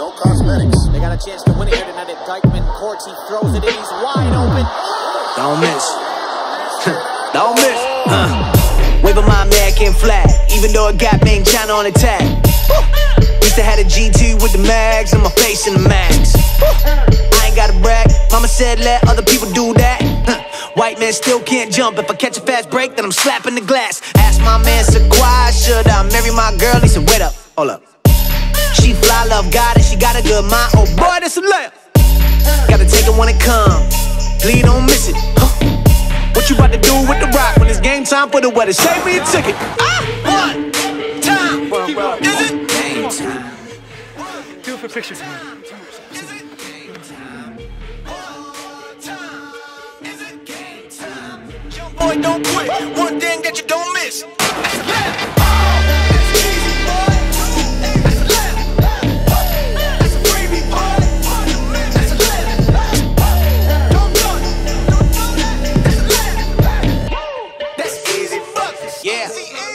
no cosmetics. They got a chance to win it here tonight at Dykeman Courts. He throws it in, he's wide open. Don't miss. Don't miss. Waving my American flag, even though it got Bang China on the tag. Used to have a GT with the mags and my face in the mags. I ain't gotta brag, mama said let other people do that. White man still can't jump, if I catch a fast break then I'm slapping the glass. Asked my man Sequoia, should I marry my girl? He said wait up, hold up. She fly, love God, and she got a good mind. Oh boy, that's a layup. Gotta take it when it comes, please don't miss it. What you about to do with the rock when it's game time for the weather? Save me a ticket. One time. Is it game time? Do it for picture time. Is it game time? One time. Is it game time? Young boy, don't quit. One thing that you don't miss. That's a left. That's easy, boy. That's a left. That's a freebie, boy. That's a left. Don't do it. That's a left. That's easy, fuck. Yeah.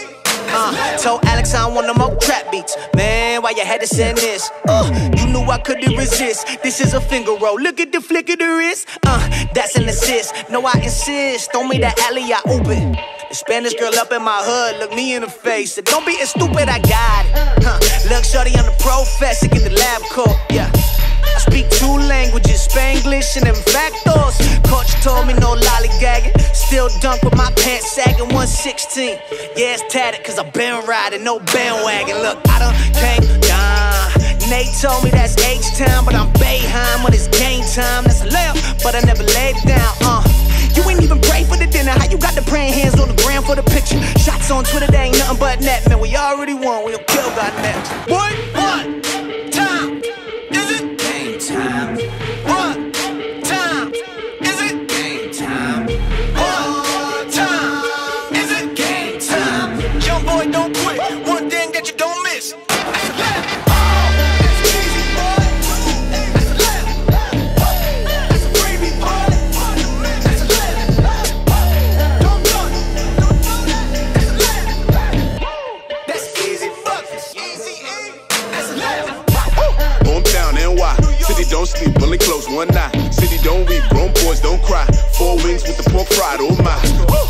Told Alex I don't want no more trap beats. Man, why you had to send this? You knew I couldn't resist. This is a finger roll. Look at the flick of the wrist. That's an assist. No, I insist. Throw me that alley, I open. The Spanish girl up in my hood, look me in the face. Said, don't be as stupid, I got it. Look, shorty, I'm the professor, get the lab coat. Yeah. I speak 2 languages, Spanglish and factos. Coach told me no lollygagging. Still dunk with my pants sagging, 116. Yeah, it's tatted, cause I've been riding, no bandwagon. Look, I done came down. Nate told me that's H-Town, but I'm Bayheim when it's game time. That's a layup, but I never laid down, You ain't even pray for the dinner. How you got the praying hands on the ground for the picture? Shots on Twitter, they ain't nothing but net, man. We already won, we don't kill God next. One time. Is it game time? One time. Is it game time? One time. Is it game time? Young boy, don't quit. One thing that you don't miss. That's a left. That's easy, boy. That's a left. That's a freebie, boy. That's a left. Don't do it. That's a left. That's easy, fuck. That's a left. Hometown, NY. City don't sleep, only close one eye. City don't weep, grown boys don't cry. 4 wings with the pork fried, oh my.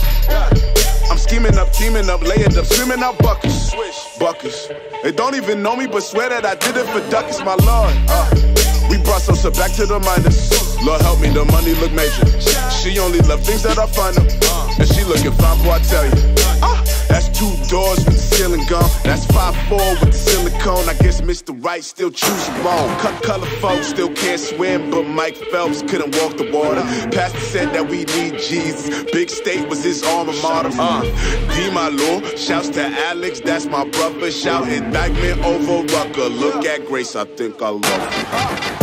I'm scheming up, teaming up, laying up, screaming out buckets. Buckets. They don't even know me, but swear that I did it for ducats, my lord. We brought Sosa back to the minors. Lord help me, the money look major. She only love things that are final. And she looking fine, boy, I tell you. That's 2 doors with the ceiling gone. That's 5'4" with the silicone. I guess Mr. Right still choosing wrong. Cut color folks still can't swim, but Mike Phelps couldn't walk the water. Pastor said that we need Jesus. Big State was his alma mater. D my Lord, shouts to Alex, that's my brother. Shouting Dykeman over Rucker. Look at Grace, I think I love her.